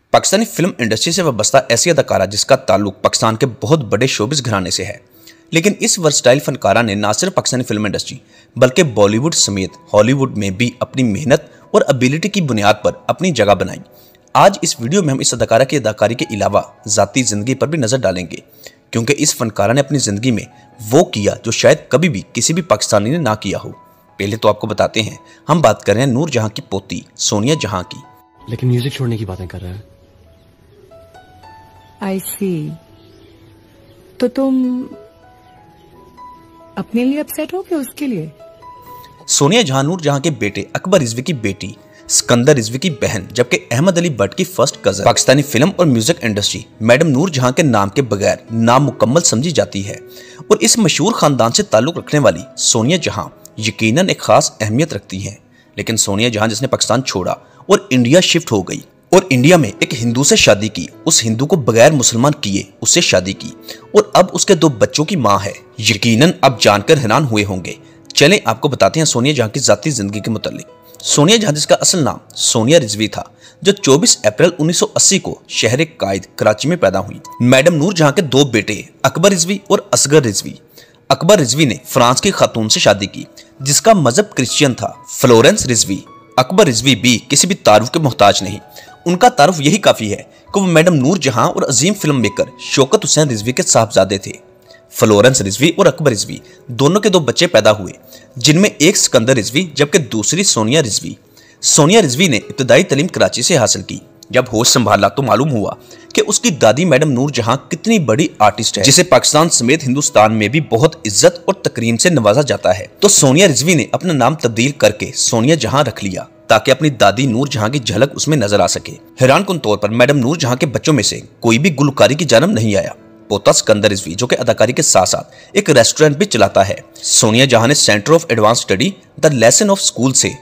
Pakistani film industry से वाबस्ता ऐसी अदाकारा जिसका ताल्लुक पाकिस्तान के बहुत बड़े शोबिस घराने से है, लेकिन इस वर्सटाइल फनकारा ने न सिर्फ पाकिस्तानी फिल्म इंडस्ट्री बल्कि बॉलीवुड समेत हॉलीवुड में भी अपनी मेहनत और एबिलिटी की बुनियाद पर अपनी जगह बनाई। आज इस वीडियो में हम इस अदाकारा की अदाकारी के अलावा ज़ाती ज़िंदगी पर भी नज़र डालेंगे, क्योंकि इस फनकारा ने अपनी ज़िंदगी में वो किया जो शायद कभी भी किसी भी पाकिस्तानी ने ना किया हो। पहले तो आपको बताते हैं, हम बात कर रहे हैं नूर जहां की पोती सोनिया जहां की। लेकिन म्यूजिक छोड़ने की बातें कर रहा है। I see। तो तुम अपने लिए अपसेट हो कि उसके लिए? सोनिया जहां नूर जहां के बेटे अकबर रिजवी की बेटी, सिकंदर रिजवी की बहन, जबकि अहमद अली भट्ट की फर्स्ट कजन। पाकिस्तानी फिल्म और music industry madam Noor Jehan के नाम के बगैर नामुकम्मल समझी जाती है, और इस मशहूर खानदान से ताल्लुक रखने वाली सोनिया जहां यकीनन एक खास अहमियत रखती है। लेकिन सोनिया जहां जिसने पाकिस्तान छोड़ा और इंडिया शिफ्ट हो गई और इंडिया में एक हिंदू से शादी की, उस हिंदू को बगैर मुसलमान किए उससे शादी की, और अब उसके 2 बच्चों की मां है। यकीनन अब जानकर हैरान हुए होंगे। चलें आपको बताते हैं सोनिया जहां की जाती जिंदगी के मुतालिक। सोनिया जहां जिसका असल नाम सोनिया रिजवी था, जो 24 अप्रैल 1980 को शहर कायद कराची में पैदा हुई। मैडम नूर जहां के 2 बेटे अकबर रिजवी और असगर रिजवी। अकबर रिजवी ने फ्रांस की खातून से शादी की जिसका मजहब क्रिश्चियन था, फ्लोरेंस रिजवी। अकबर रिजवी भी किसी भी तारुफ के मोहताज नहीं, उनका तारुफ यही काफी है कि वो मैडम नूर जहां और अजीम फिल्म मेकर शौकत हुसैन रिजवी के साहबजादे थे। फ्लोरेंस रिजवी और अकबर रिजवी दोनों के 2 बच्चे पैदा हुए, जिनमें एक सिकंदर रिजवी जबकि दूसरी सोनिया रिजवी। सोनिया रिजवी ने इब्तदाई तालीम कराची से हासिल की। जब होश संभाला तो मालूम हुआ कि उसकी दादी मैडम नूर जहां कितनी बड़ी आर्टिस्ट है, जिसे पाकिस्तान समेत हिंदुस्तान में भी बहुत इज्जत और तकरीम से नवाजा जाता है। तो सोनिया रिजवी ने अपना नाम तब्दील करके सोनिया जहां रख लिया ताकि अपनी दादी नूर जहां की झलक उसमें नजर आ सके। हैरानकुन तौर पर मैडम नूर जहां के बच्चों में से कोई भी गुलकारी की जानब नहीं आया। पोता सिकंदर रिजवी जो कि अदाकारी के साथ साथ एक रेस्टोरेंट भी चलाता है। सोनिया जहां ने centre of advance study the lesson of school से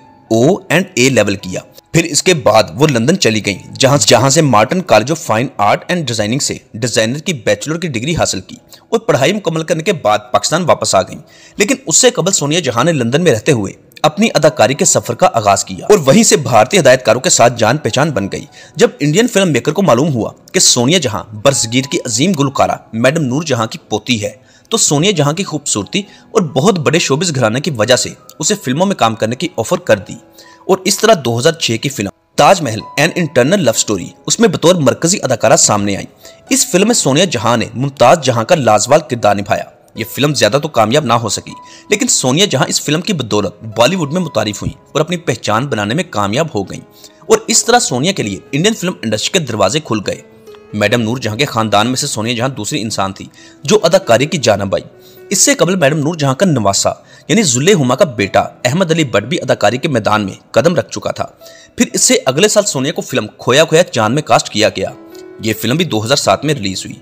O&A लेवल किया। फिर इसके बाद वो लंदन चली गई, जहां से Martin college of fine art and designing से डिजाइनर की बैचलर की डिग्री हासिल की, और पढ़ाई मुकम्मल करने के बाद पाकिस्तान वापस आ गई। लेकिन उससे कबल सोनिया जहां ने लंदन में रहते हुए अपनी अदाकारी के सफर का आगाज किया, और वहीं से भारतीय हिदायतकारों के साथ जान पहचान बन गई। जब इंडियन फिल्म मेकर को मालूम हुआ कि सोनिया जहां बरसगीर की अजीम गुलकारा मैडम नूर जहां की पोती है, तो सोनिया जहां की खूबसूरती और बहुत बड़े शोबिस घराने की वजह से उसे फिल्मों में काम करने की ऑफर कर दी। और इस तरह 2006 की film Taj Mahal an eternal love story उसमें बतौर मरकजी अदाकारा सामने आई। इस फिल्म में सोनिया जहां ने मुमताज जहां का लाजवाब किरदार निभाया। ये फिल्म ज्यादा तो कामयाब ना हो सकी, लेकिन सोनिया जहां इस फिल्म की बदौलत बॉलीवुड में मुतारिफ हुई और अपनी पहचान बनाने में कामयाब हो गई, और इस तरह सोनिया के लिए इंडियन फिल्म इंडस्ट्री के दरवाजे खुल गए। मैडम नूर जहां के खानदान में से सोनिया जहां दूसरी इंसान थी जो अदाकारी की जानब आई। इससे कबल मैडम नूर जहां का नवासा यानी जुल्ले हुमा का बेटा अहमद अली भट्ट भी अदाकारी के मैदान में कदम रख चुका था। फिर इससे अगले साल सोनिया को फिल्म खोया खोया चांद में कास्ट किया गया। ये फिल्म भी 2007 में रिलीज हुई।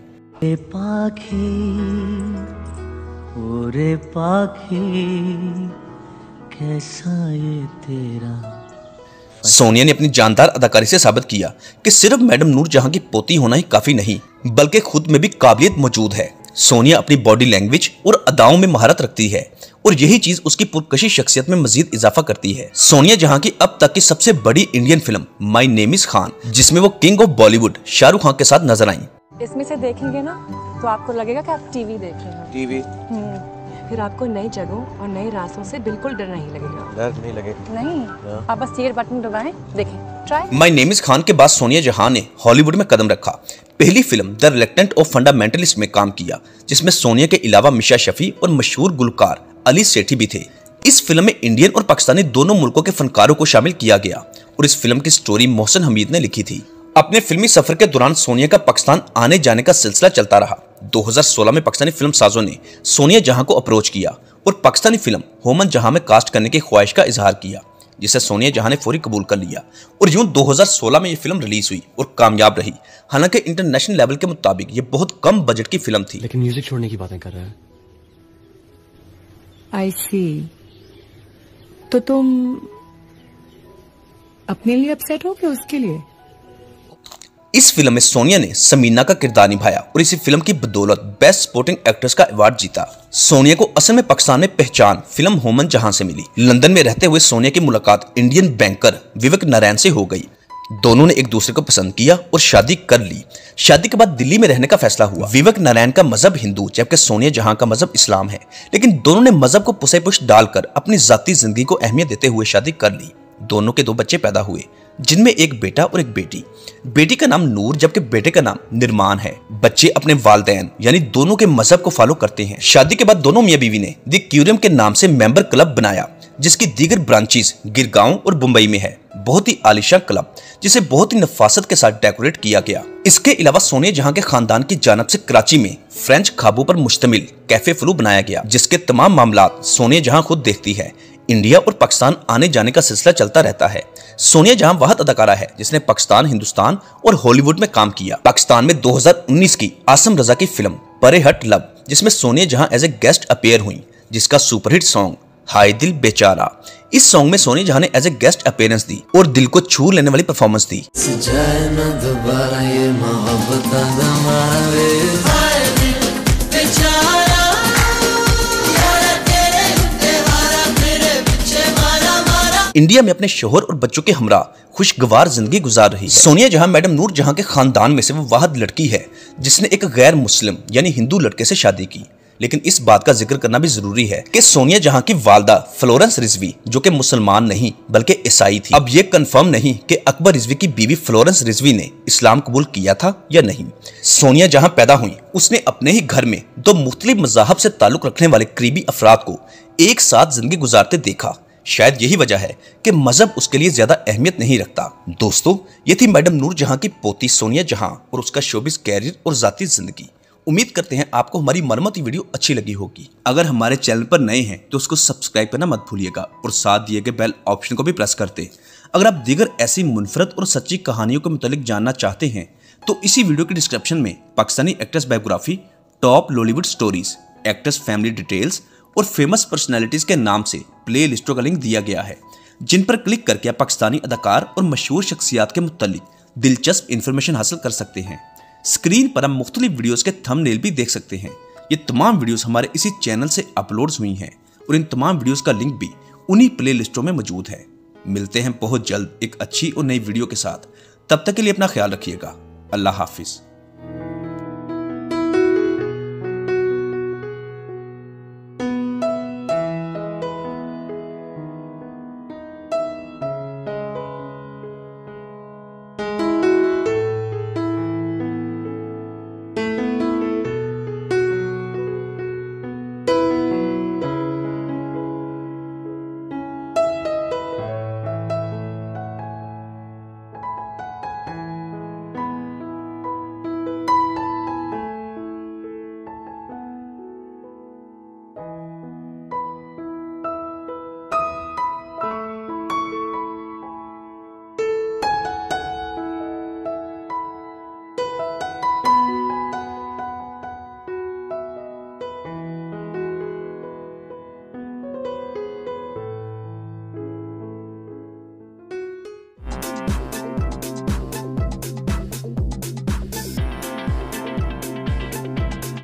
ओरे पाखी कैसा ये तेरा। सोनिया ने अपनी जानदार अदाकारी से साबित किया कि सिर्फ मैडम नूर जहां की पोती होना ही काफी नहीं, बल्कि खुद में भी काबिलियत मौजूद है। सोनिया अपनी बॉडी लैंग्वेज और अदाओं में महारत रखती है, और यही चीज उसकी पुरकशी शख्सियत में मजीद इजाफा करती है। सोनिया जहां की अब तक की सबसे बड़ी Indian film my name is Khan, जिसमें वो किंग ऑफ बॉलीवुड शाहरुख खान के साथ नजर आई। इसमें से देखेंगे ना तो आपको लगेगा कि आप टीवी देख रहे हैं। टीवी फिर आपको नई जगहों और नए रास्तों से बिल्कुल डर नहीं लगेगा। डर नहीं लगेगा? नहीं, आप बस शेयर बटन दबाएं, देखें, try. My name is Khan के बाद सोनिया जहां ने हॉलीवुड में कदम रखा। पहली film the reluctant of fundamentalist में काम किया, जिसमें सोनिया के अलावा मिशा शफी और मशहूर गुलकार अली सेठी भी थे। इस फिल्म में इंडियन और पाकिस्तानी दोनों मुल्कों के फनकारों को शामिल किया गया, और इस फिल्म की स्टोरी मोहसिन हमीद ने लिखी थी। अपने फिल्मी सफर के दौरान सोनिया का पाकिस्तान आने जाने का सिलसिला चलता रहा। 2016 में पाकिस्तानी फिल्म साजों ने सोनिया जहां को अप्रोच किया और पाकिस्तानी फिल्म होमन जहां में कास्ट करने की ख्वाहिश का इजहार किया, जिसे सोनिया जहां ने फौरी कबूल कर लिया, और यूं 2016 में ये फिल्म रिलीज हुई और कामयाब रही। हालांकि इंटरनेशनल लेवल के मुताबिक ये बहुत कम बजट की फिल्म थी। लेकिन म्यूजिक छोड़ने की बातें कर रहा है। I see। तो तुम अपने लिए अपसेट हो कि उसके लिए? इस फिल्म में सोनिया ने समीना का किरदार निभाया और इसी फिल्म की बदौलत बेस्ट सपोर्टिंग एक्ट्रेस का अवार्ड जीता। सोनिया को असल में पाकिस्तान में पहचान फिल्म होमन जहां से मिली। लंदन में रहते हुए सोनिया की मुलाकात इंडियन बैंकर विवेक नारायण से हो गई। दोनों ने एक दूसरे को पसंद किया और शादी कर ली। शादी के बाद दिल्ली में रहने का फैसला हुआ। विवेक नारायण का मजहब हिंदू जबकि सोनिया जहां का मजहब इस्लाम है, लेकिन दोनों ने मजहब को पुसे पुश डालकर अपनी जाती जिंदगी को अहमियत देते हुए शादी कर ली। दोनों के 2 बच्चे पैदा हुए, जिनमें एक बेटा और एक बेटी। बेटी का नाम नूर जबकि बेटे का नाम निर्माण है। बच्चे अपने वालिदैन यानी दोनों के मजहब को फॉलो करते हैं। शादी के बाद दोनों मियां बीवी ने द क्यूरियम के नाम से मेंबर क्लब बनाया, जिसकी दीगर ब्रांचेस गिरगांव और मुंबई में है। बहुत ही आलीशान क्लब जिसे बहुत ही नफासत के साथ डेकोरेट किया गया। इसके अलावा सोनिया जहां के खानदान की जानिब से कराची में फ्रेंच खाबों पर मुश्तमिल कैफे फ्लू बनाया गया, जिसके तमाम मामलात सोनिया जहां खुद देखती है। इंडिया और पाकिस्तान आने जाने का सिलसिला चलता रहता है। सोनिया जहां वह अदाकारा है जिसने पाकिस्तान, हिंदुस्तान और हॉलीवुड में काम किया। पाकिस्तान में 2019 की आसम रजा की फिल्म परे हट लव, जिसमें सोनिया जहां एज ए गेस्ट अपीयर हुई, जिसका सुपरहिट सॉन्ग हाय दिल बेचारा। इस सॉन्ग में सोनिया जहां ने एज ए गेस्ट अपीयरेंस दी और दिल को छू लेने वाली परफॉर्मेंस दी। इंडिया में अपने शोहर और बच्चों के हमरा खुशगवार जिंदगी गुजार रही है। सोनिया जहां मैडम नूर जहां के खानदान में से वो वाहिद लड़की है जिसने एक गैर मुस्लिम यानी हिंदू लड़के से शादी की। लेकिन इस बात का जिक्र करना भी जरूरी है कि सोनिया जहां की वालदा फ्लोरेंस रिजवी जो कि मुसलमान नहीं बल्कि ईसाई थी। अब ये कंफर्म नहीं कि अकबर रिजवी की बीवी फ्लोरेंस रिजवी ने इस्लाम कबूल किया था या नहीं। सोनिया जहां पैदा हुई उसने अपने ही घर में 2 मुख्तलिफ मज़ाहब से ताल्लुक रखने वाले करीबी अफराद को एक साथ जिंदगी गुजारते देखा। शायद यही वजह है कि मजहब उसके लिए ज्यादा अहमियत नहीं रखता। दोस्तों, ये थी मैडम नूर जहां की पोती सोनिया जहां और उसका शोबिस कैरियर और जाती जिंदगी। उम्मीद करते हैं आपको हमारी मरम्मती वीडियो अच्छी लगी होगी। अगर हमारे चैनल पर नए हैं तो उसको सब्सक्राइब करना मत भूलिएगा और साथ दिए गए बेल ऑप्शन को भी प्रेस करते। अगर आप दीगर ऐसी मुनफरद और सच्ची कहानियों के मुतालिक जानना चाहते हैं तो इसी वीडियो के डिस्क्रिप्शन में Pakistani actress biography, top Lollywood stories, actress family details और फेमस पर्सनैलिटीज के नाम से प्ले लिस्टों का लिंक दिया गया है, जिन पर क्लिक करके आप पाकिस्तानी अदाकार और मशहूर शख्सियात के मुतालिक दिलचस्प इंफॉर्मेशन हासिल कर सकते हैं। स्क्रीन पर हम मुख्तलिफ वीडियोस के थंबनेल भी देख सकते हैं। ये तमाम वीडियोस हमारे इसी चैनल से अपलोड्स हुई हैं और इन तमाम वीडियोस का लिंक भी उन्हीं प्ले लिस्टों में मौजूद है। मिलते हैं बहुत जल्द एक अच्छी और नई वीडियो के साथ। तब तक के लिए अपना ख्याल रखिएगा। अल्लाह हाफिज।